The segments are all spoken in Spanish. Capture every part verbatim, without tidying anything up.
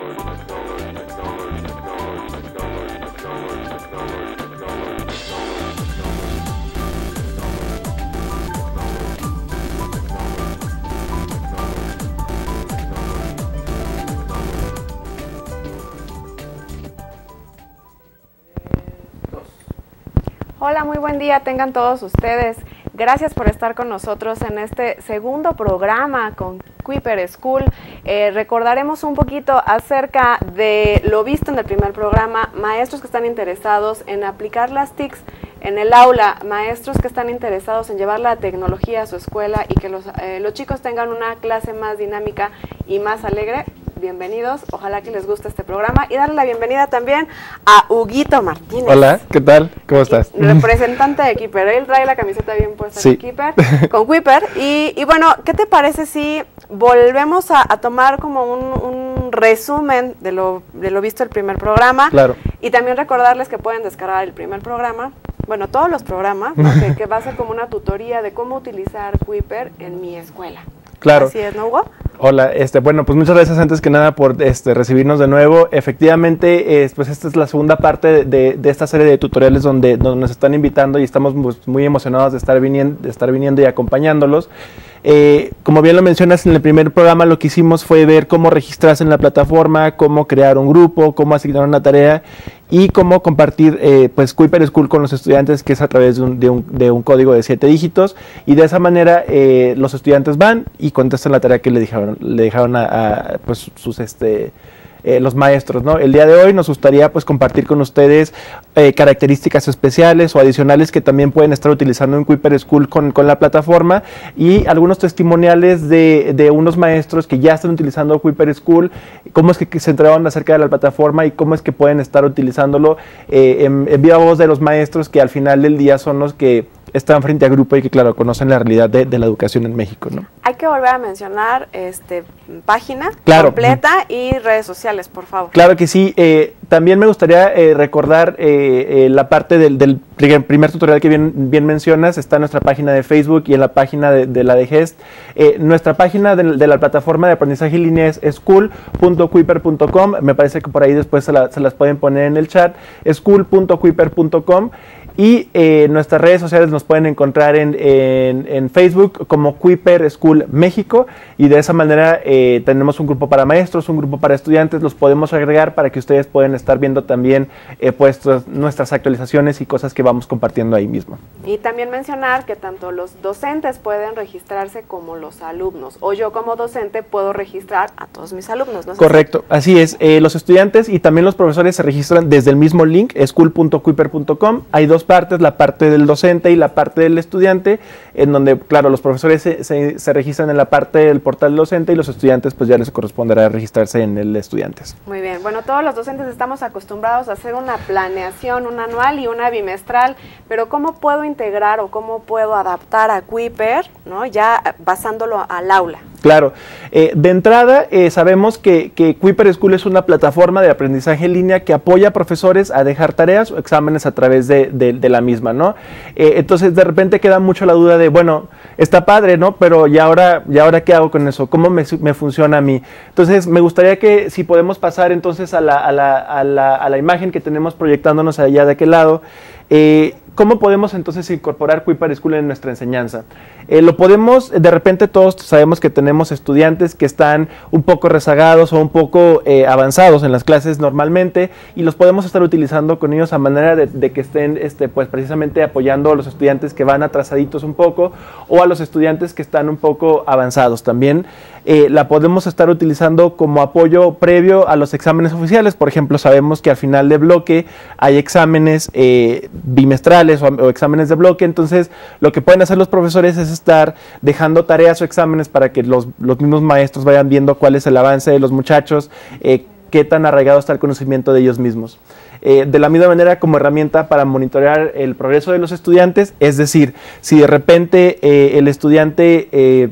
Hola, muy buen día tengan todos ustedes. Gracias por estar con nosotros en este segundo programa con Kuiper School. Eh, recordaremos un poquito acerca de lo visto en el primer programa, maestros que están interesados en aplicar las T I Cs en el aula, maestros que están interesados en llevar la tecnología a su escuela y que los, eh, los chicos tengan una clase más dinámica y más alegre. Bienvenidos, ojalá que les guste este programa y darle la bienvenida también a Huguito Martínez. Hola, ¿qué tal? ¿Cómo estás? Representante de Kuiper, él trae la camiseta bien puesta sí. con Kuiper, con Kuiper y, y bueno, ¿qué te parece si volvemos a, a tomar como un, un resumen de lo, de lo visto el primer programa? Claro. Y también recordarles que pueden descargar el primer programa, bueno, todos los programas, ¿no? que, que va a ser como una tutoría de cómo utilizar Kuiper en mi escuela. Claro. Así es, ¿no, Hugo? Hola, este, bueno, pues muchas gracias antes que nada por este, recibirnos de nuevo. Efectivamente, eh, pues esta es la segunda parte de, de esta serie de tutoriales donde, donde nos están invitando y estamos pues, muy emocionados de estar viniendo, de estar viniendo y acompañándolos. Eh, como bien lo mencionas, en el primer programa lo que hicimos fue ver cómo registrarse en la plataforma, cómo crear un grupo, cómo asignar una tarea y cómo compartir eh, pues Kuiper School con los estudiantes, que es a través de un, de un, de un código de siete dígitos, y de esa manera eh, los estudiantes van y contestan la tarea que le dejaron, le dejaron a, a pues, sus este Eh, los maestros, ¿no? El día de hoy nos gustaría pues compartir con ustedes eh, características especiales o adicionales que también pueden estar utilizando en Kuiper School con, con la plataforma y algunos testimoniales de, de unos maestros que ya están utilizando Kuiper School, cómo es que, que se enteraron acerca de la plataforma y cómo es que pueden estar utilizándolo eh, en, en viva voz de los maestros que al final del día son los que están frente a grupo y que, claro, conocen la realidad de, de la educación en México, ¿no? Hay que volver a mencionar este página claro. completa y redes sociales, por favor. Claro que sí. Eh, también me gustaría eh, recordar eh, eh, la parte del, del primer tutorial que bien, bien mencionas. Está en nuestra página de Facebook y en la página de, de la de Gest. Eh, nuestra página de, de la plataforma de aprendizaje en línea es school punto kuiper punto com. Me parece que por ahí después se, la, se las pueden poner en el chat. school punto kuiper punto com. Y eh, nuestras redes sociales nos pueden encontrar en, en, en Facebook como Kuiper School México, y de esa manera eh, tenemos un grupo para maestros, un grupo para estudiantes, los podemos agregar para que ustedes puedan estar viendo también eh, pues, nuestras actualizaciones y cosas que vamos compartiendo ahí mismo. Y también mencionar que tanto los docentes pueden registrarse como los alumnos, o yo como docente puedo registrar a todos mis alumnos, ¿no? Correcto, así es. Eh, los estudiantes y también los profesores se registran desde el mismo link, school punto kuiper punto com. Hay dos partes, la parte del docente y la parte del estudiante, en donde, claro, los profesores se, se, se registran en la parte del portal docente y los estudiantes pues ya les corresponderá registrarse en el de estudiantes. Muy bien, bueno, todos los docentes estamos acostumbrados a hacer una planeación, una anual y una bimestral, pero ¿cómo puedo integrar o cómo puedo adaptar a Kuiper, ¿no? Ya basándolo al aula? Claro, eh, de entrada eh, sabemos que, que Kuiper School es una plataforma de aprendizaje en línea que apoya a profesores a dejar tareas o exámenes a través de, de, de la misma, ¿no? Eh, entonces de repente queda mucho la duda de, bueno, está padre, ¿no? Pero ¿y ahora, ¿y ahora qué hago con eso? ¿Cómo me, me funciona a mí? Entonces me gustaría que si podemos pasar entonces a la, a la, a la, a la imagen que tenemos proyectándonos allá de aquel lado. Eh, ¿Cómo podemos entonces incorporar Kuiper School en nuestra enseñanza? Eh, lo podemos, de repente todos sabemos que tenemos estudiantes que están un poco rezagados o un poco eh, avanzados en las clases normalmente, y los podemos estar utilizando con ellos a manera de, de que estén este, pues precisamente apoyando a los estudiantes que van atrasaditos un poco o a los estudiantes que están un poco avanzados también. Eh, la podemos estar utilizando como apoyo previo a los exámenes oficiales. Por ejemplo, sabemos que al final de bloque hay exámenes eh, bimestrales o, o exámenes de bloque, entonces lo que pueden hacer los profesores es estar dejando tareas o exámenes para que los, los mismos maestros vayan viendo cuál es el avance de los muchachos, eh, qué tan arraigado está el conocimiento de ellos mismos. Eh, de la misma manera como herramienta para monitorear el progreso de los estudiantes, es decir, si de repente eh, el estudiante eh,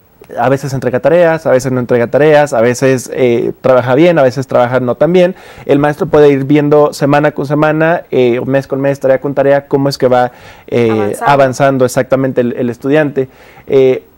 a veces entrega tareas, a veces no entrega tareas, a veces eh, trabaja bien, a veces trabaja no tan bien, el maestro puede ir viendo semana con semana, eh, mes con mes, tarea con tarea, cómo es que va eh, avanzando. avanzando exactamente el, el estudiante. Eh,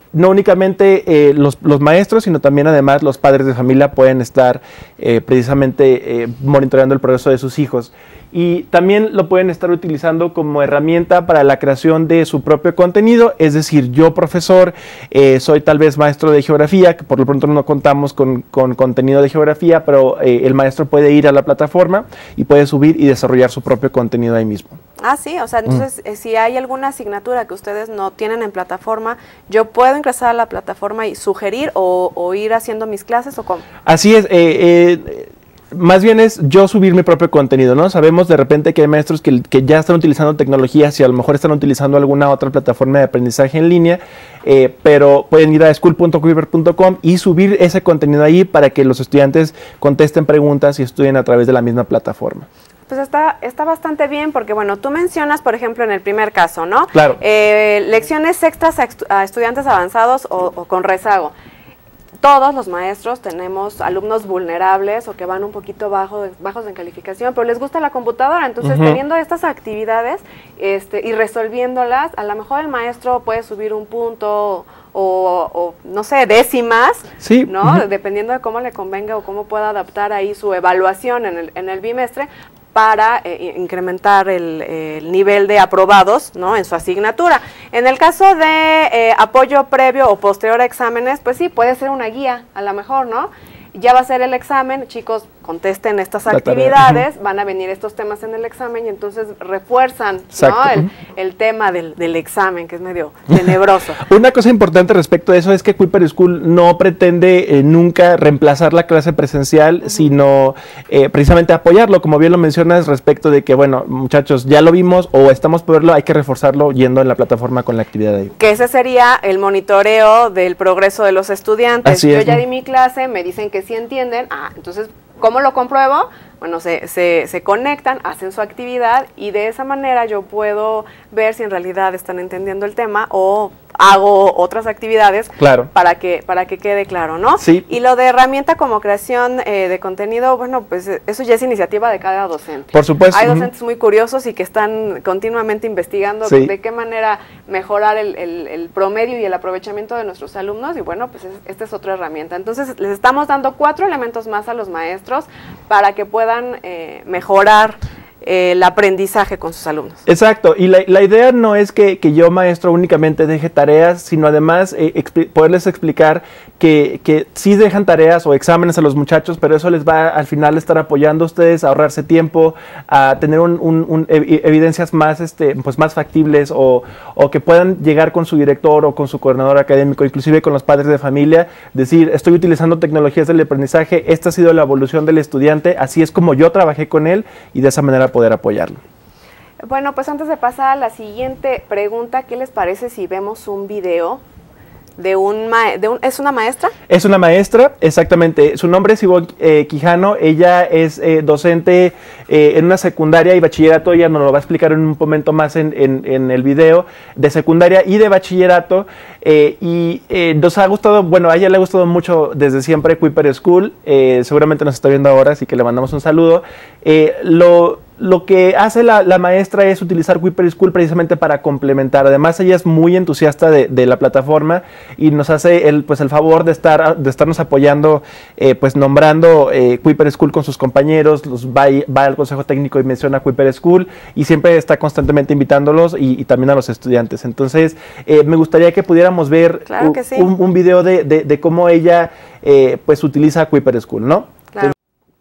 no únicamente eh, los, los maestros, sino también además los padres de familia pueden estar eh, precisamente eh, monitoreando el progreso de sus hijos. Y también lo pueden estar utilizando como herramienta para la creación de su propio contenido, es decir, yo profesor, eh, soy tal vez maestro de geografía, que por lo pronto no contamos con, con contenido de geografía, pero eh, el maestro puede ir a la plataforma y puede subir y desarrollar su propio contenido ahí mismo. Ah, sí, o sea, entonces mm. eh, si hay alguna asignatura que ustedes no tienen en plataforma, ¿yo puedo ingresar a la plataforma y sugerir o, o ir haciendo mis clases o cómo? Así es, eh, eh, más bien es yo subir mi propio contenido, ¿no? Sabemos de repente que hay maestros que, que ya están utilizando tecnologías y a lo mejor están utilizando alguna otra plataforma de aprendizaje en línea, eh, pero pueden ir a school punto kuiper punto com y subir ese contenido ahí para que los estudiantes contesten preguntas y estudien a través de la misma plataforma. Pues está, está bastante bien porque, bueno, tú mencionas, por ejemplo, en el primer caso, ¿no? Claro. Eh, lecciones extras a, estu a estudiantes avanzados o, o con rezago. Todos los maestros tenemos alumnos vulnerables o que van un poquito bajo, bajos en calificación, pero les gusta la computadora. Entonces, uh-huh. teniendo estas actividades este, y resolviéndolas, a lo mejor el maestro puede subir un punto o, o no sé, décimas, sí. ¿no? Uh-huh. Dependiendo de cómo le convenga o cómo pueda adaptar ahí su evaluación en el, en el bimestre, para eh, incrementar el, el nivel de aprobados, ¿no?, en su asignatura. En el caso de eh, apoyo previo o posterior a exámenes, pues sí, puede ser una guía, a lo mejor, ¿no? Ya va a ser el examen, chicos, contesten estas actividades, van a venir estos temas en el examen y entonces refuerzan, ¿no?, el, el tema del, del examen, que es medio tenebroso. Una cosa importante respecto a eso es que Kuiper School no pretende eh, nunca reemplazar la clase presencial, uh-huh. sino eh, precisamente apoyarlo, como bien lo mencionas, respecto de que, bueno, muchachos, ya lo vimos o estamos por verlo, hay que reforzarlo yendo en la plataforma con la actividad ahí. Que ese sería el monitoreo del progreso de los estudiantes. Así Yo es, ya ¿no? di mi clase, me dicen que sí entienden, ah, entonces, ¿cómo lo compruebo? Bueno, se, se, se conectan, hacen su actividad y de esa manera yo puedo ver si en realidad están entendiendo el tema o hago otras actividades, claro, para que para que quede claro, ¿no? Sí. Y lo de herramienta como creación eh, de contenido, bueno, pues eso ya es iniciativa de cada docente. Por supuesto. Hay docentes uh-huh. muy curiosos y que están continuamente investigando sí. de qué manera mejorar el, el, el promedio y el aprovechamiento de nuestros alumnos y bueno, pues es, esta es otra herramienta. Entonces les estamos dando cuatro elementos más a los maestros para que puedan eh, mejorar Eh, el aprendizaje con sus alumnos. Exacto, y la, la idea no es que, que yo, maestro, únicamente deje tareas, sino además eh, expli poderles explicar que, que sí dejan tareas o exámenes a los muchachos, pero eso les va al final estar apoyando a ustedes a ahorrarse tiempo, a tener un, un, un ev evidencias más, este, pues más factibles o, o que puedan llegar con su director o con su coordinador académico, inclusive con los padres de familia, decir, estoy utilizando tecnologías del aprendizaje, esta ha sido la evolución del estudiante, así es como yo trabajé con él y de esa manera poder apoyarlo. Bueno, pues antes de pasar a la siguiente pregunta, ¿qué les parece si vemos un video de un, ma de un ¿es una maestra? Es una maestra, exactamente. Su nombre es Ivonne eh, Quijano, ella es eh, docente eh, en una secundaria y bachillerato, ella nos lo va a explicar en un momento más en, en, en el video, de secundaria y de bachillerato, eh, y eh, nos ha gustado, bueno, a ella le ha gustado mucho desde siempre Kuiper School, eh, seguramente nos está viendo ahora, así que le mandamos un saludo. Eh, lo... Lo que hace la, la maestra es utilizar Kuiper School precisamente para complementar. Además, ella es muy entusiasta de, de la plataforma y nos hace el, pues, el favor de, estar, de estarnos apoyando, eh, pues nombrando eh, Kuiper School con sus compañeros, los va, va al consejo técnico y menciona Kuiper School y siempre está constantemente invitándolos y, y también a los estudiantes. Entonces, eh, me gustaría que pudiéramos ver claro que sí. un, un video de, de, de cómo ella eh, pues utiliza Kuiper School, ¿no? Claro.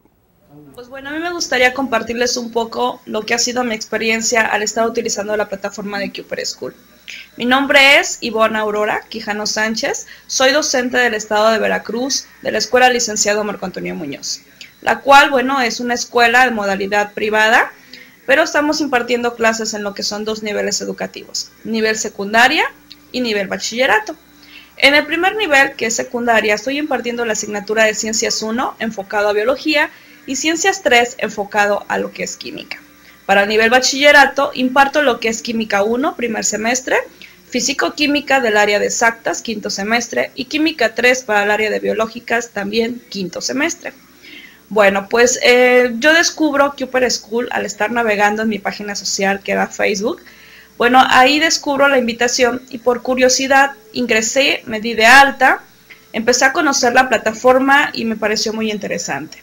Pues bueno, a mí me gustaría compartirles un poco lo que ha sido mi experiencia al estar utilizando la plataforma de Kuiper School. Mi nombre es Ivonne Aurora Quijano Sánchez, soy docente del estado de Veracruz, de la Escuela Licenciado Marco Antonio Muñoz, la cual, bueno, es una escuela de modalidad privada, pero estamos impartiendo clases en lo que son dos niveles educativos, nivel secundaria y nivel bachillerato. En el primer nivel, que es secundaria, estoy impartiendo la asignatura de Ciencias uno, enfocado a Biología, y Ciencias tres, enfocado a lo que es Química. Para el nivel bachillerato, imparto lo que es Química uno, primer semestre, Físico-Química del área de Exactas, quinto semestre, y Química tres para el área de Biológicas, también quinto semestre. Bueno, pues eh, yo descubro Kuiper School al estar navegando en mi página social, que era Facebook, Bueno, ahí descubro la invitación y por curiosidad ingresé, me di de alta, empecé a conocer la plataforma y me pareció muy interesante.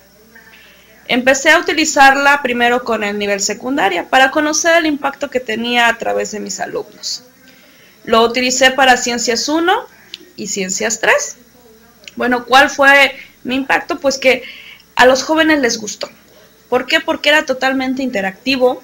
Empecé a utilizarla primero con el nivel secundaria para conocer el impacto que tenía a través de mis alumnos. Lo utilicé para Ciencias uno y Ciencias tres. Bueno, ¿cuál fue mi impacto? Pues que a los jóvenes les gustó. ¿Por qué? Porque era totalmente interactivo,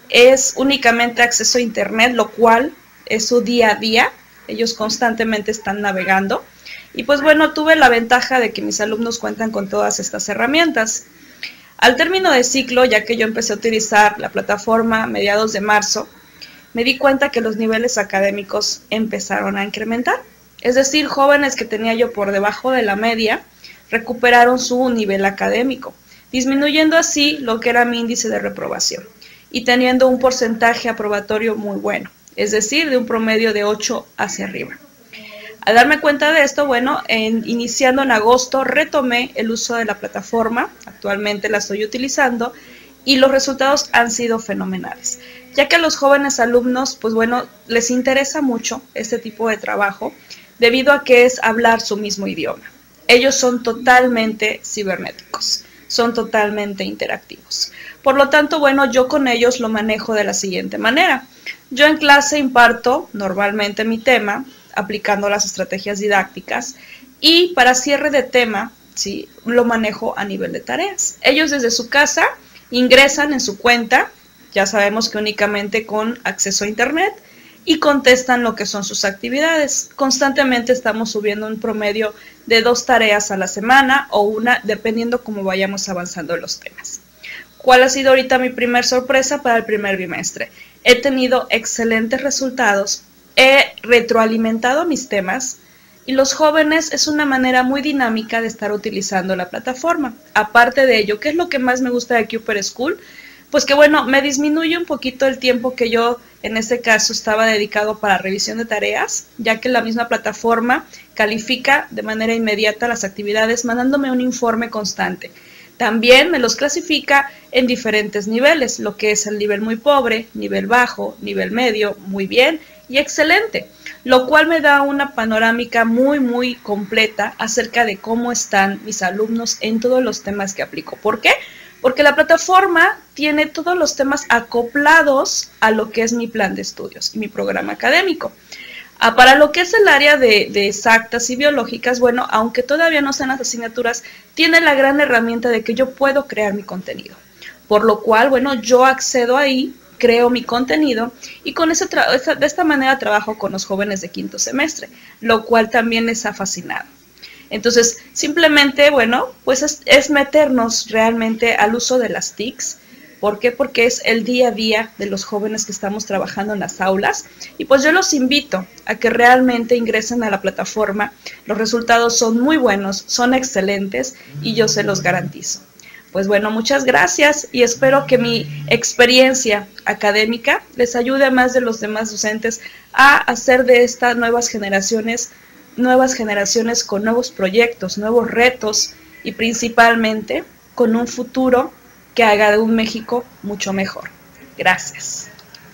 es únicamente acceso a internet, lo cual es su día a día, ellos constantemente están navegando. Y pues bueno, tuve la ventaja de que mis alumnos cuentan con todas estas herramientas. Al término de ciclo, ya que yo empecé a utilizar la plataforma a mediados de marzo, me di cuenta que los niveles académicos empezaron a incrementar. Es decir, jóvenes que tenía yo por debajo de la media recuperaron su nivel académico, disminuyendo así lo que era mi índice de reprobación y teniendo un porcentaje aprobatorio muy bueno, es decir, de un promedio de ocho hacia arriba. Al darme cuenta de esto, bueno, en, iniciando en agosto retomé el uso de la plataforma, actualmente la estoy utilizando y los resultados han sido fenomenales, ya que a los jóvenes alumnos, pues bueno, les interesa mucho este tipo de trabajo debido a que es hablar su mismo idioma. Ellos son totalmente cibernéticos, son totalmente interactivos. Por lo tanto, bueno, yo con ellos lo manejo de la siguiente manera. Yo en clase imparto normalmente mi tema, aplicando las estrategias didácticas, y para cierre de tema, sí, lo manejo a nivel de tareas. Ellos desde su casa ingresan en su cuenta, ya sabemos que únicamente con acceso a internet, y contestan lo que son sus actividades. Constantemente estamos subiendo un promedio de dos tareas a la semana o una, dependiendo cómo vayamos avanzando en los temas. ¿Cuál ha sido ahorita mi primer sorpresa para el primer bimestre? He tenido excelentes resultados, he retroalimentado mis temas y los jóvenes es una manera muy dinámica de estar utilizando la plataforma. Aparte de ello, ¿qué es lo que más me gusta de Kuiper School? Pues que bueno, me disminuye un poquito el tiempo que yo en este caso estaba dedicado para revisión de tareas, ya que la misma plataforma califica de manera inmediata las actividades mandándome un informe constante. También me los clasifica en diferentes niveles, lo que es el nivel muy pobre, nivel bajo, nivel medio, muy bien y excelente, lo cual me da una panorámica muy muy completa acerca de cómo están mis alumnos en todos los temas que aplico. ¿Por qué? Porque la plataforma tiene todos los temas acoplados a lo que es mi plan de estudios y mi programa académico. Ah, para lo que es el área de, de exactas y biológicas, bueno, aunque todavía no sean las asignaturas, tiene la gran herramienta de que yo puedo crear mi contenido. Por lo cual, bueno, yo accedo ahí, creo mi contenido y con ese esta, de esta manera trabajo con los jóvenes de quinto semestre, lo cual también les ha fascinado. Entonces, simplemente, bueno, pues es, es meternos realmente al uso de las T I Cs. ¿Por qué? Porque es el día a día de los jóvenes que estamos trabajando en las aulas. Y pues yo los invito a que realmente ingresen a la plataforma. Los resultados son muy buenos, son excelentes y yo se los garantizo. Pues bueno, muchas gracias y espero que mi experiencia académica les ayude a más de los demás docentes a hacer de estas nuevas generaciones nuevas generaciones con nuevos proyectos, nuevos retos y principalmente con un futuro que haga de un México mucho mejor. Gracias.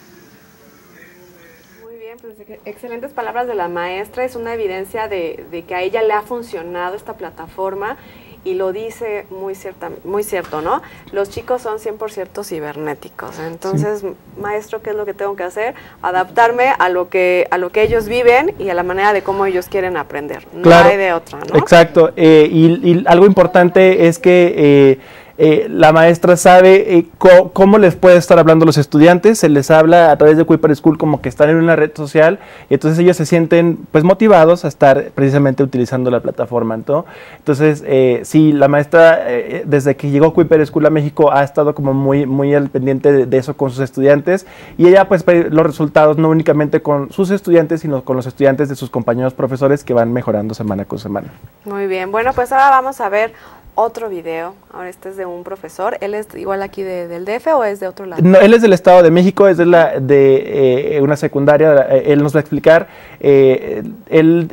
Muy bien, pues excelentes palabras de la maestra. Es una evidencia de, de que a ella le ha funcionado esta plataforma y lo dice muy, cierta, muy cierto, ¿no? Los chicos son cien por ciento cibernéticos. Entonces, sí. Maestro, ¿qué es lo que tengo que hacer? Adaptarme a lo que a lo que ellos viven y a la manera de cómo ellos quieren aprender. No claro, hay de otra, ¿no? Exacto. Eh, y, y algo importante es que eh, Eh, la maestra sabe eh, co cómo les puede estar hablando a los estudiantes, se les habla a través de Kuiper School como que están en una red social y entonces ellos se sienten pues motivados a estar precisamente utilizando la plataforma, ¿no? Entonces eh, sí, la maestra eh, desde que llegó Kuiper School a México ha estado como muy, muy al pendiente de, de eso con sus estudiantes y ella pues los resultados no únicamente con sus estudiantes sino con los estudiantes de sus compañeros profesores que van mejorando semana con semana. Muy bien, bueno pues ahora vamos a ver otro video. Ahora este es de un profesor. ¿Él es igual aquí de, del D F o es de otro lado? No, él es del Estado de México, es de, la, de eh, una secundaria. Eh, él nos va a explicar. Eh, él eh,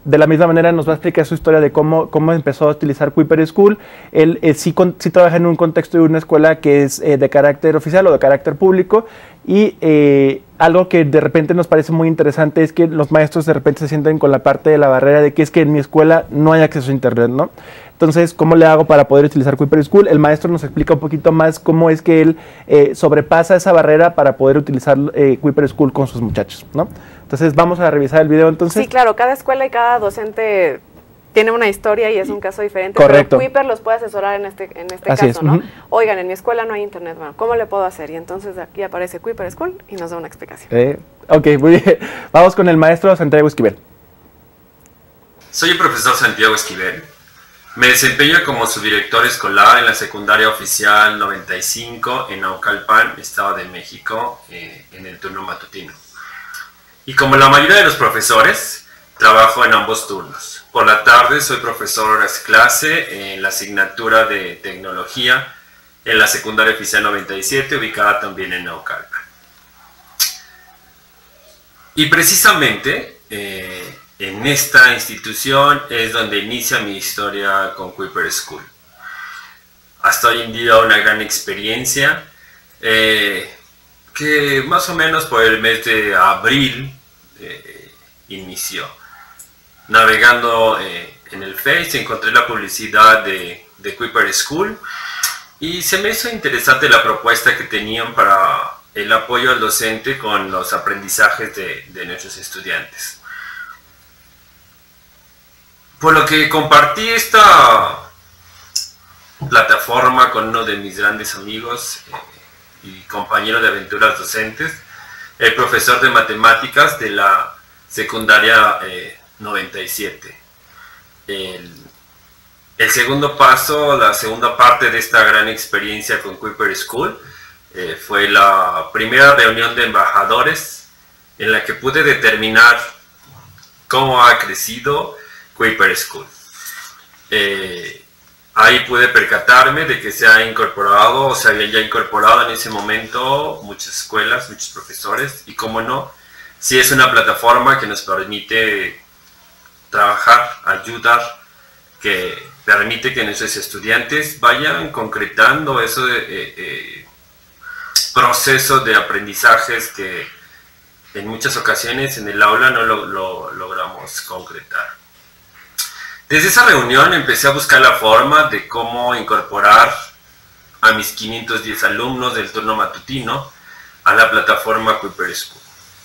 de la misma manera nos va a explicar su historia de cómo, cómo empezó a utilizar Kuiper School. Él eh, sí, con, sí trabaja en un contexto de una escuela que es eh, de carácter oficial o de carácter público, y eh, algo que de repente nos parece muy interesante es que los maestros de repente se sienten con la parte de la barrera de que es que en mi escuela no hay acceso a internet, ¿no? Entonces, ¿cómo le hago para poder utilizar Kuiper School? El maestro nos explica un poquito más cómo es que él eh, sobrepasa esa barrera para poder utilizar eh, Kuiper School con sus muchachos, ¿no? Entonces, vamos a revisar el video entonces. Sí, claro, cada escuela y cada docente tiene una historia y es un caso diferente. Correcto. Pero Kuiper los puede asesorar en este, en este Así caso, es. ¿no? Uh-huh. Oigan, en mi escuela no hay internet, bueno, ¿cómo le puedo hacer? Y entonces aquí aparece Kuiper School y nos da una explicación. Eh, ok, muy bien. Vamos con el maestro Santiago Esquivel. Soy el profesor Santiago Esquivel. Me desempeño como subdirector escolar en la secundaria oficial noventa y cinco en Naucalpan, Estado de México, eh, en el turno matutino. Y como la mayoría de los profesores, trabajo en ambos turnos. Por la tarde soy profesor horas clase en la asignatura de tecnología en la secundaria oficial noventa y siete, ubicada también en Naucalpan. Y precisamente eh, en esta institución es donde inicia mi historia con Kuiper School. Hasta hoy en día una gran experiencia eh, que más o menos por el mes de abril eh, inició. Navegando eh, en el Face encontré la publicidad de, de Kuiper School y se me hizo interesante la propuesta que tenían para el apoyo al docente con los aprendizajes de, de nuestros estudiantes. Por lo que compartí esta plataforma con uno de mis grandes amigos eh, y compañero de aventuras docentes, el profesor de matemáticas de la secundaria eh, noventa y siete. El, el segundo paso, la segunda parte de esta gran experiencia con Kuiper School eh, fue la primera reunión de embajadores en la que pude determinar cómo ha crecido Kuiper School. Eh, ahí pude percatarme de que se ha incorporado o se habían ya incorporado en ese momento muchas escuelas, muchos profesores, y cómo no, si es una plataforma que nos permite trabajar, ayudar, que permite que nuestros estudiantes vayan concretando ese eh, eh, proceso de aprendizajes que en muchas ocasiones en el aula no lo, lo logramos concretar. Desde esa reunión empecé a buscar la forma de cómo incorporar a mis quinientos diez alumnos del turno matutino a la plataforma Kuiper School.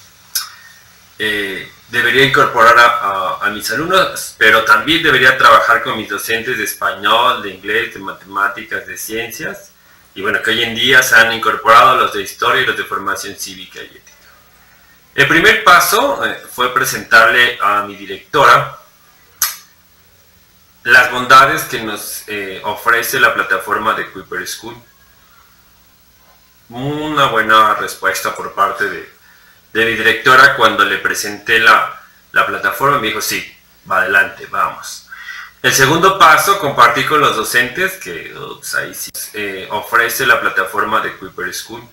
Eh, debería incorporar a, a, a mis alumnos, pero también debería trabajar con mis docentes de español, de inglés, de matemáticas, de ciencias, y bueno, que hoy en día se han incorporado los de historia y los de formación cívica y ética. El primer paso eh, fue presentarle a mi directora las bondades que nos eh, ofrece la plataforma de Kuiper School. Una buena respuesta por parte de, de mi directora cuando le presenté la, la plataforma. Me dijo, sí, va adelante, vamos. El segundo paso, compartí con los docentes que ups, ahí sí, eh, ofrece la plataforma de Kuiper School.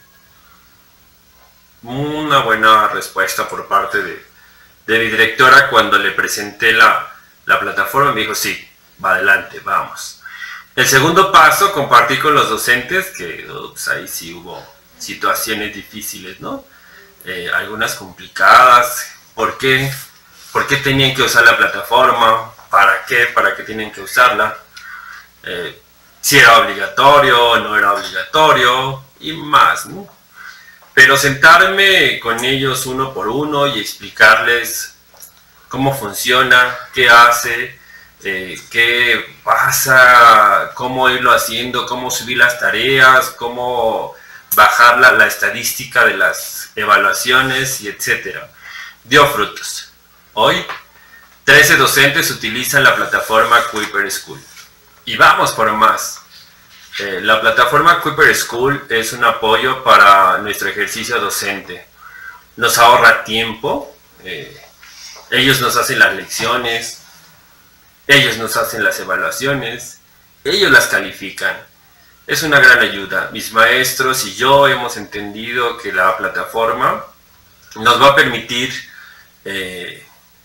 Una buena respuesta por parte de, de mi directora cuando le presenté la, la plataforma. Me dijo, sí, va adelante, vamos. El segundo paso, compartí con los docentes que ups, ahí sí hubo situaciones difíciles, ¿no? Eh, algunas complicadas. ¿Por qué? ¿Por qué tenían que usar la plataforma? ¿Para qué? ¿Para qué tienen que usarla? Eh, si era obligatorio, no era obligatorio y más, ¿no? Pero sentarme con ellos uno por uno y explicarles cómo funciona, qué hace, eh, qué pasa, cómo irlo haciendo, cómo subir las tareas, cómo bajar la, la estadística de las evaluaciones y etcétera. Dio frutos. Hoy, trece docentes utilizan la plataforma Kuiper School. Y vamos por más. Eh, la plataforma Kuiper School es un apoyo para nuestro ejercicio docente. Nos ahorra tiempo. Eh, ellos nos hacen las lecciones. Ellos nos hacen las evaluaciones. Ellos las califican. Es una gran ayuda. Mis maestros y yo hemos entendido que la plataforma nos va a permitir eh,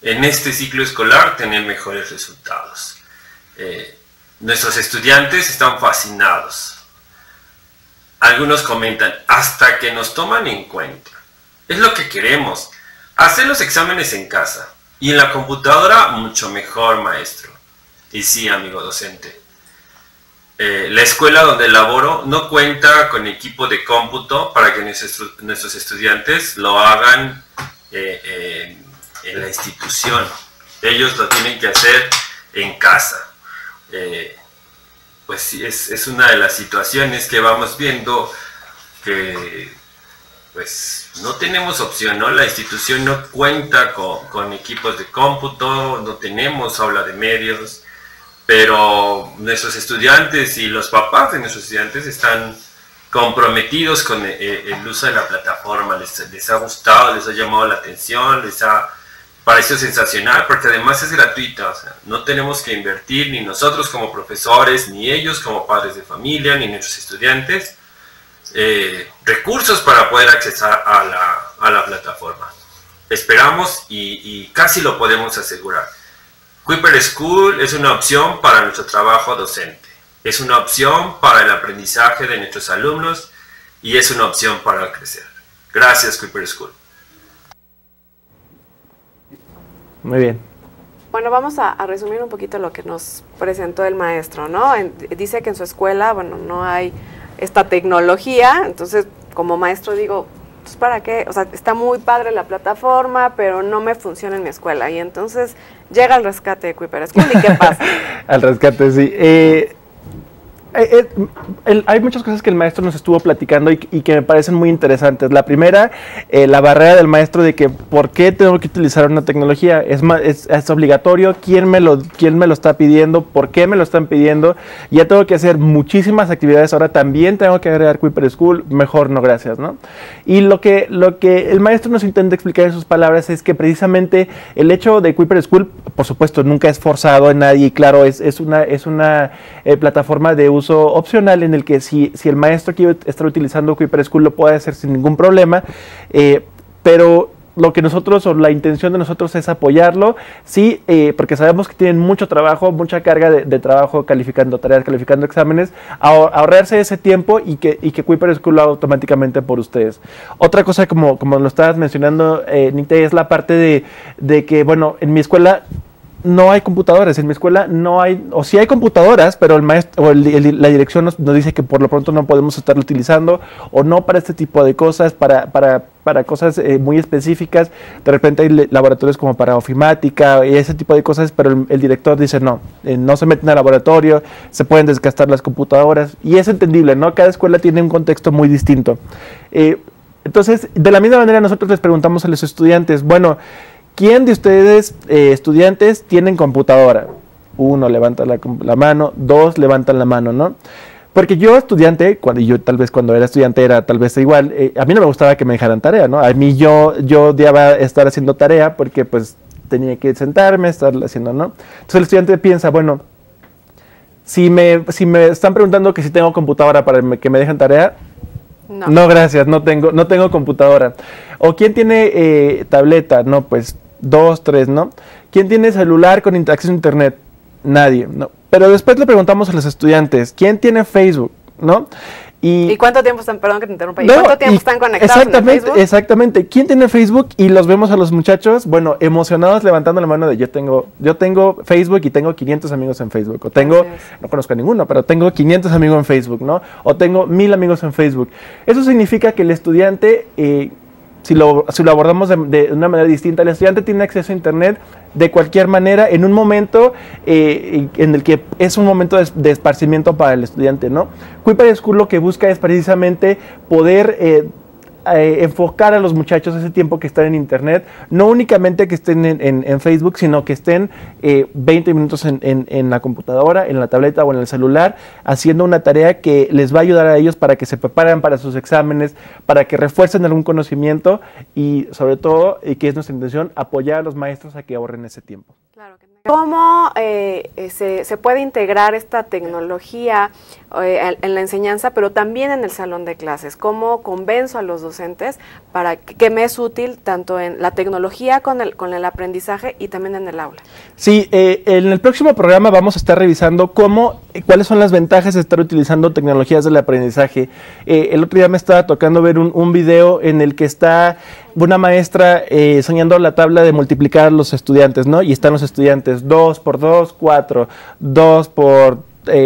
en este ciclo escolar tener mejores resultados. Eh, nuestros estudiantes están fascinados. Algunos comentan, hasta que nos toman en cuenta. Es lo que queremos, hacer los exámenes en casa. Y en la computadora, mucho mejor, maestro. Y sí, amigo docente. Eh, la escuela donde laboro no cuenta con equipo de cómputo para que nuestros, nuestros estudiantes lo hagan eh, eh, en la institución. Ellos lo tienen que hacer en casa. Eh, pues sí, es, es una de las situaciones que vamos viendo que pues no tenemos opción, ¿no? La institución no cuenta con, con equipos de cómputo, no tenemos aula de medios, pero nuestros estudiantes y los papás de nuestros estudiantes están comprometidos con el, el uso de la plataforma, les, les ha gustado, les ha llamado la atención, les ha parecido sensacional, porque además es gratuita, o sea, no tenemos que invertir ni nosotros como profesores, ni ellos como padres de familia, ni nuestros estudiantes, eh, recursos para poder accesar a la, a la plataforma. Esperamos y, y casi lo podemos asegurar. Kuiper School es una opción para nuestro trabajo docente, es una opción para el aprendizaje de nuestros alumnos y es una opción para crecer. Gracias, Kuiper School. Muy bien. Bueno, vamos a, a resumir un poquito lo que nos presentó el maestro, ¿no? En, dice que en su escuela, bueno, no hay esta tecnología, entonces como maestro digo, pues ¿para qué? O sea, está muy padre la plataforma, pero no me funciona en mi escuela. Y entonces llega el rescate de Kuiper School, ¿y qué pasa? Al rescate, sí. Eh, eh, eh, el, hay muchas cosas que el maestro nos estuvo platicando y, y que me parecen muy interesantes. La primera, eh, la barrera del maestro de que ¿por qué tengo que utilizar una tecnología? Es, es, es obligatorio, ¿quién me, lo, ¿quién me lo está pidiendo? ¿Por qué me lo están pidiendo? Ya tengo que hacer muchísimas actividades, ahora también tengo que agregar Kuiper School, mejor no gracias, ¿no? Y lo que, lo que el maestro nos intenta explicar en sus palabras es que precisamente el hecho de Kuiper School, por supuesto, nunca es forzado en nadie, y claro, es, es una, es una eh, plataforma de uso opcional en el que si, si el maestro quiere estar utilizando Kuiper School lo puede hacer sin ningún problema, eh, pero lo que nosotros, o la intención de nosotros es apoyarlo, sí, eh, porque sabemos que tienen mucho trabajo, mucha carga de, de trabajo calificando tareas, calificando exámenes, ahor ahorrarse ese tiempo y que, y que Kuiper School lo haga automáticamente por ustedes. Otra cosa, como, como lo estabas mencionando, eh, Nicte, es la parte de, de que, bueno, en mi escuela no hay computadoras, en mi escuela no hay, o sí hay computadoras, pero el maestro o el, el, la dirección nos, nos dice que por lo pronto no podemos estar utilizando, o no para este tipo de cosas, para, para, para cosas eh, muy específicas. De repente hay laboratorios como para ofimática y ese tipo de cosas, pero el, el director dice no, eh, no se meten al laboratorio, se pueden desgastar las computadoras, y es entendible, ¿no? Cada escuela tiene un contexto muy distinto. Eh, entonces, de la misma manera nosotros les preguntamos a los estudiantes, bueno, ¿quién de ustedes, eh, estudiantes, tienen computadora? Uno levanta la, la mano, dos levantan la mano, ¿no? Porque yo estudiante, cuando yo tal vez cuando era estudiante era tal vez igual, eh, a mí no me gustaba que me dejaran tarea, ¿no? A mí yo, yo odiaba estar haciendo tarea porque pues tenía que sentarme, estar haciendo, ¿no? Entonces el estudiante piensa, bueno, si me, si me están preguntando que si tengo computadora para que me dejen tarea, no, no gracias, no tengo, no tengo computadora. O ¿quién tiene eh, tableta? No, pues dos, tres, ¿no? ¿Quién tiene celular con acceso a internet? Nadie, ¿no? Pero después le preguntamos a los estudiantes, ¿quién tiene Facebook? ¿No? Y, ¿Y cuánto tiempo están, perdón que te interrumpa, ¿y no, cuánto tiempo y están conectados exactamente, en el Facebook? Exactamente, ¿quién tiene Facebook? Y los vemos a los muchachos, bueno, emocionados levantando la mano de yo tengo, yo tengo Facebook y tengo quinientos amigos en Facebook, o tengo, no conozco a ninguno, pero tengo quinientos amigos en Facebook, ¿no? O tengo mil amigos en Facebook. Eso significa que el estudiante, eh, si lo, si lo abordamos de, de una manera distinta, el estudiante tiene acceso a internet de cualquier manera, en un momento eh, en el que es un momento de, de esparcimiento para el estudiante, ¿no? Kuiper School lo que busca es precisamente poder eh, eh, enfocar a los muchachos ese tiempo que están en internet, no únicamente que estén en, en, en Facebook, sino que estén eh, veinte minutos en, en, en la computadora, en la tableta o en el celular, haciendo una tarea que les va a ayudar a ellos para que se preparen para sus exámenes, para que refuercen algún conocimiento y sobre todo, y que es nuestra intención, apoyar a los maestros a que ahorren ese tiempo. Claro que ¿Cómo eh, se, se puede integrar esta tecnología eh, en la enseñanza, pero también en el salón de clases? ¿Cómo convenzo a los docentes para que, que me es útil tanto en la tecnología con el, con el aprendizaje y también en el aula? Sí, eh, en el próximo programa vamos a estar revisando cómo, eh, cuáles son las ventajas de estar utilizando tecnologías del aprendizaje. Eh, el otro día me estaba tocando ver un, un video en el que está una maestra eh, enseñando la tabla de multiplicar a los estudiantes, ¿no? Y están los estudiantes dos por dos, cuatro, dos por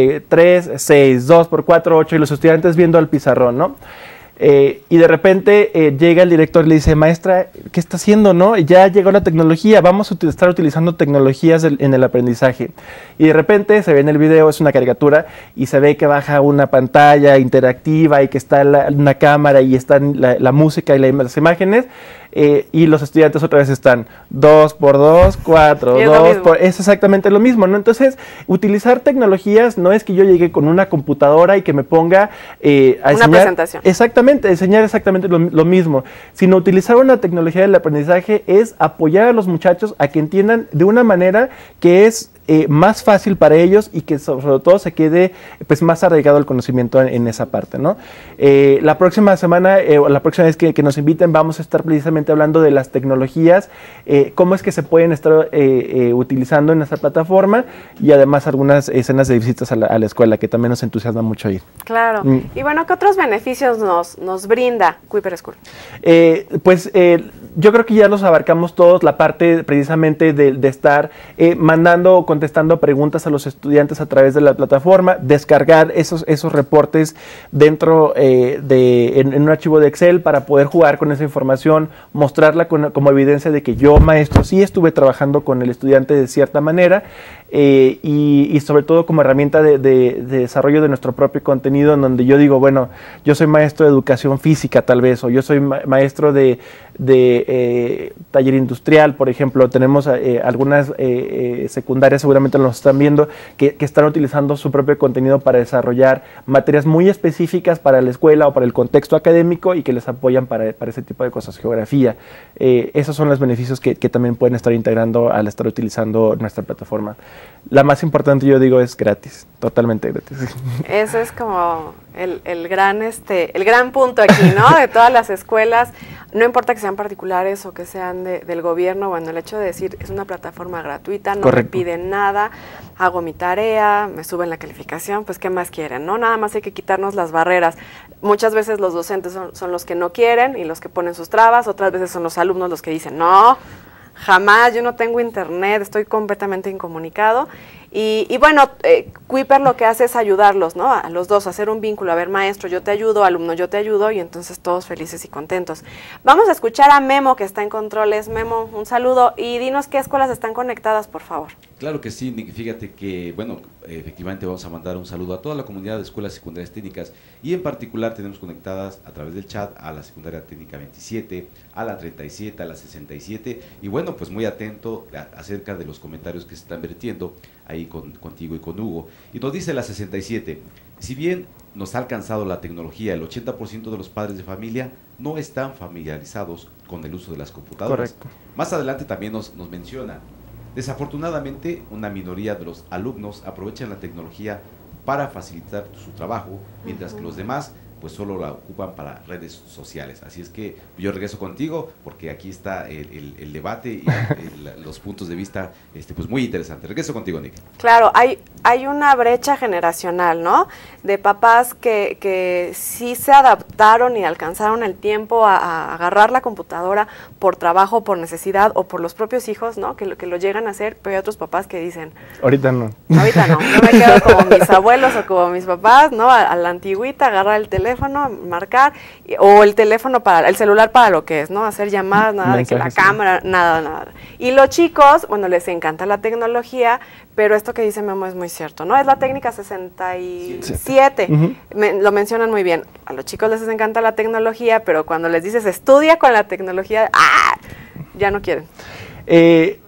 tres, seis, dos por cuatro, ocho, y los estudiantes viendo al pizarrón, ¿no? Eh, y de repente eh, llega el director y le dice, maestra, ¿qué está haciendo, no? Ya llegó la tecnología, vamos a util- estar utilizando tecnologías del, en el aprendizaje. Y de repente se ve en el video, es una caricatura, y se ve que baja una pantalla interactiva y que está la, una cámara y están la, la música y la, las imágenes, eh, y los estudiantes otra vez están dos por dos, cuatro, dos por... Es exactamente lo mismo, ¿no? Entonces, utilizar tecnologías no es que yo llegue con una computadora y que me ponga eh, a una enseñar... presentación. Exactamente, enseñar exactamente lo, lo mismo, sino utilizar una tecnología del aprendizaje es apoyar a los muchachos a que entiendan de una manera que es eh, más fácil para ellos y que sobre todo se quede pues más arraigado el conocimiento en, en esa parte, ¿no? Eh, la próxima semana eh, o la próxima vez que, que nos inviten vamos a estar precisamente hablando de las tecnologías, eh, cómo es que se pueden estar eh, eh, utilizando en esta plataforma y además algunas escenas de visitas a la, a la escuela que también nos entusiasma mucho ir. Claro. Mm. Y bueno, ¿qué otros beneficios nos, nos brinda Kuiper School? Eh, pues eh, yo creo que ya los abarcamos todos, la parte precisamente de, de estar eh, mandando o contestando preguntas a los estudiantes a través de la plataforma, descargar esos, esos reportes dentro eh, de en, en un archivo de Excel para poder jugar con esa información, mostrarla con, como evidencia de que yo, maestro, sí estuve trabajando con el estudiante de cierta manera, eh, y, y sobre todo como herramienta de, de, de desarrollo de nuestro propio contenido, en donde yo digo, bueno, yo soy maestro de educación física tal vez, o yo soy ma maestro de, de eh, taller industrial, por ejemplo. Tenemos eh, algunas eh, eh, secundarias, seguramente nos están viendo, que, que están utilizando su propio contenido para desarrollar materias muy específicas para la escuela o para el contexto académico y que les apoyan para, para ese tipo de cosas, geografía. Eh, esos son los beneficios que, que también pueden estar integrando al estar utilizando nuestra plataforma. La más importante, yo digo, es gratis, totalmente gratis. Eso es como el, el, gran, este, el gran punto aquí, ¿no? De todas las escuelas, no importa que sean particulares o que sean de, del gobierno, bueno, el hecho de decir es una plataforma gratuita, no Correcto. me piden nada, hago mi tarea, me suben la calificación, pues ¿qué más quieren, no? Nada más hay que quitarnos las barreras. Muchas veces los docentes son, son los que no quieren y los que ponen sus trabas, otras veces son los alumnos los que dicen, no, jamás, yo no tengo internet, estoy completamente incomunicado. Y, y bueno, eh, Kuiper lo que hace es ayudarlos, ¿no? A los dos, a hacer un vínculo. A ver, maestro, yo te ayudo, alumno, yo te ayudo, y entonces todos felices y contentos. Vamos a escuchar a Memo, que está en controles. Memo, un saludo, y dinos qué escuelas están conectadas, por favor. Claro que sí, Nick. Fíjate que, bueno, efectivamente vamos a mandar un saludo a toda la comunidad de escuelas secundarias técnicas, y en particular tenemos conectadas a través del chat a la secundaria técnica veintisiete, a la treinta y siete, a la sesenta y siete, y bueno, pues muy atento a, acerca de los comentarios que se están vertiendo ahí con, contigo y con Hugo. Y nos dice la sesenta y siete, si bien nos ha alcanzado la tecnología, el ochenta por ciento de los padres de familia no están familiarizados con el uso de las computadoras. Correcto. Más adelante también nos, nos menciona, desafortunadamente una minoría de los alumnos aprovechan la tecnología para facilitar su trabajo, mientras que los demás pues solo la ocupan para redes sociales. Así es que yo regreso contigo porque aquí está el, el, el debate y el, los puntos de vista este, pues muy interesantes. Regreso contigo, Nick. Claro, hay, hay una brecha generacional, ¿no? De papás que, que sí se adaptaron y alcanzaron el tiempo a, a agarrar la computadora por trabajo, por necesidad o por los propios hijos, ¿no? Que lo, que lo llegan a hacer, pero hay otros papás que dicen... Ahorita no. Ahorita no. Yo me quedo como mis abuelos o como mis papás, ¿no? A, a la antigüita, agarrar el teléfono, marcar, o el teléfono para, el celular para lo que es, ¿no? Hacer llamadas, nada de que la cámara, nada, nada. Y los chicos, bueno, les encanta la tecnología, pero esto que dice Memo es muy cierto, ¿no? Es la técnica sesenta y siete, uh-huh. Me, lo mencionan muy bien. A los chicos les encanta la tecnología, pero cuando les dices estudia con la tecnología, ¡ah! Ya no quieren. Eh,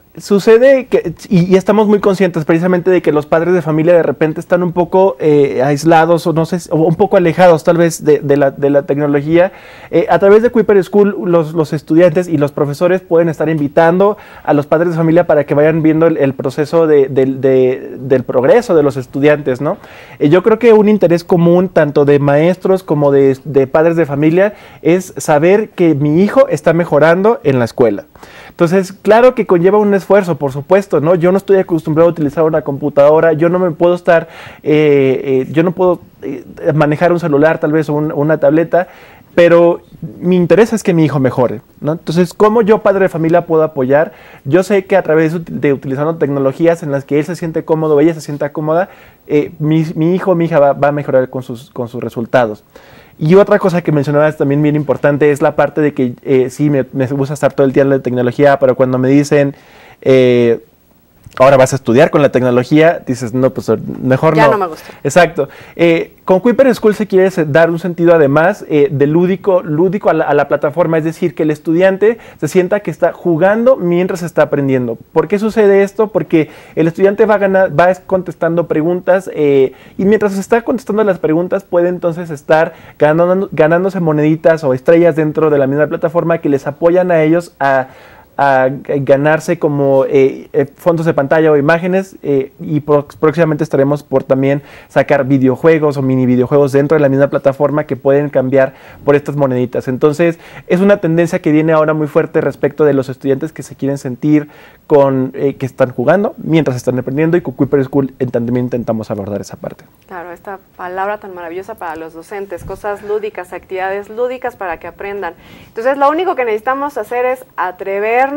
Sucede que, y, y estamos muy conscientes precisamente de que los padres de familia de repente están un poco eh, aislados o no sé, o un poco alejados tal vez de, de, la, de la tecnología. Eh, a través de Kuiper School los, los estudiantes y los profesores pueden estar invitando a los padres de familia para que vayan viendo el, el proceso de, de, de, del progreso de los estudiantes, ¿no? Eh, yo creo que un interés común tanto de maestros como de, de padres de familia es saber que mi hijo está mejorando en la escuela. Entonces, claro que conlleva un esfuerzo, por supuesto, ¿no? Yo no estoy acostumbrado a utilizar una computadora, yo no me puedo estar, eh, eh, yo no puedo eh, manejar un celular tal vez o un, una tableta, pero mi interés es que mi hijo mejore, ¿no? Entonces, ¿cómo yo, padre de familia, puedo apoyar? Yo sé que a través de utilizando tecnologías en las que él se siente cómodo, ella se sienta cómoda, eh, mi, mi hijo o mi hija va, va a mejorar con sus, con sus resultados. Y otra cosa que mencionabas también bien importante es la parte de que eh, sí, me, me gusta estar todo el día en la tecnología, pero cuando me dicen, eh, ahora vas a estudiar con la tecnología, dices, no, pues mejor ya no. no me gusta. Exacto. Eh, con Kuiper School se quiere dar un sentido además eh, de lúdico, lúdico a la, a la plataforma, es decir, que el estudiante se sienta que está jugando mientras está aprendiendo. ¿Por qué sucede esto? Porque el estudiante va, a ganar, va contestando preguntas eh, y mientras está contestando las preguntas puede entonces estar ganando, ganándose moneditas o estrellas dentro de la misma plataforma que les apoyan a ellos a a ganarse como eh, eh, fondos de pantalla o imágenes eh, y pro próximamente estaremos por también sacar videojuegos o mini videojuegos dentro de la misma plataforma que pueden cambiar por estas moneditas. Entonces es una tendencia que viene ahora muy fuerte respecto de los estudiantes que se quieren sentir con eh, que están jugando mientras están aprendiendo, y con Kuiper School también intentamos abordar esa parte. Claro, esta palabra tan maravillosa para los docentes, cosas lúdicas, actividades lúdicas para que aprendan. Entonces lo único que necesitamos hacer es atrever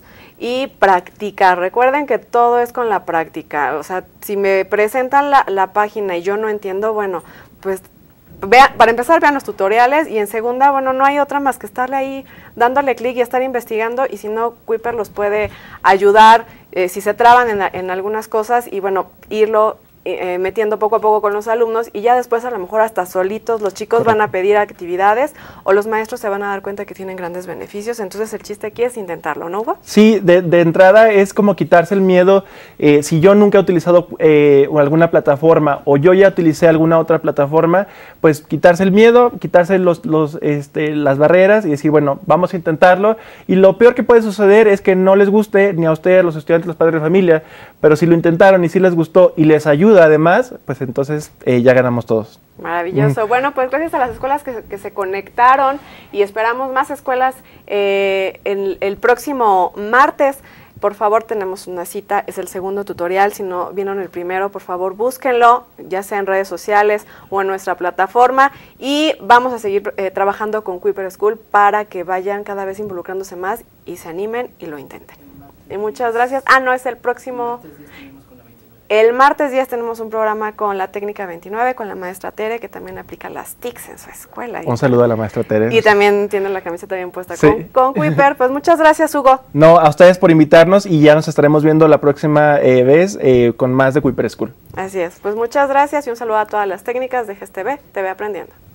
y practicar. Recuerden que todo es con la práctica. O sea, si me presentan la, la página y yo no entiendo, bueno, pues vea, para empezar vean los tutoriales, y en segunda, bueno, no hay otra más que estarle ahí dándole clic y estar investigando, y si no, Kuiper los puede ayudar eh, si se traban en, en algunas cosas, y bueno, irlo Eh, metiendo poco a poco con los alumnos, y ya después a lo mejor hasta solitos los chicos Correcto. Van a pedir actividades o los maestros se van a dar cuenta que tienen grandes beneficios. Entonces el chiste aquí es intentarlo, ¿no, Hugo? Sí, de, de entrada es como quitarse el miedo. Eh, si yo nunca he utilizado eh, alguna plataforma o yo ya utilicé alguna otra plataforma, pues quitarse el miedo, quitarse los, los, este, las barreras y decir, bueno, vamos a intentarlo. Y lo peor que puede suceder es que no les guste ni a ustedes, los estudiantes, los padres de familia, pero si lo intentaron y si les gustó y les ayuda además, pues entonces eh, ya ganamos todos. Maravilloso. Mm. Bueno, pues gracias a las escuelas que, que se conectaron, y esperamos más escuelas eh, el, el próximo martes. Por favor, tenemos una cita, es el segundo tutorial. Si no vieron el primero, por favor búsquenlo, ya sea en redes sociales o en nuestra plataforma, y vamos a seguir eh, trabajando con Kuiper School para que vayan cada vez involucrándose más y se animen y lo intenten. Y muchas gracias. Ah, no, es el próximo... El martes diez tenemos un programa con la técnica veintinueve, con la maestra Tere, que también aplica las T I Cs en su escuela. Un saludo a la maestra Tere. Y también tiene la camiseta bien puesta sí. con, con Kuiper. Pues muchas gracias, Hugo. No, a ustedes por invitarnos, y ya nos estaremos viendo la próxima eh, vez eh, con más de Kuiper School. Así es. Pues muchas gracias y un saludo a todas las técnicas de G S T V, T V Aprendiendo.